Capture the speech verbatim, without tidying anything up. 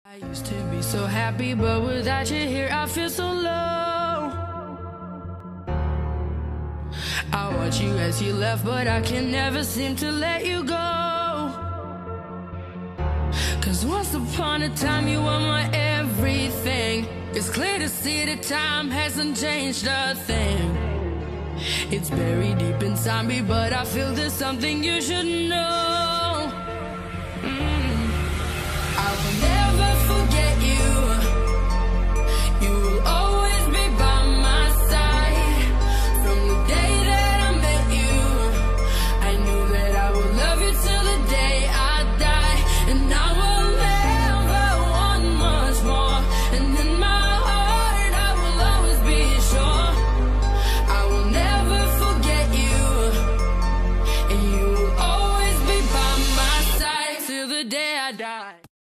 I used to be so happy, but without you here I feel so low. I watch you as you left, but I can never seem to let you go. Cause once upon a time you were my everything. It's clear to see that time hasn't changed a thing. It's buried deep inside me, but I feel there's something you should know.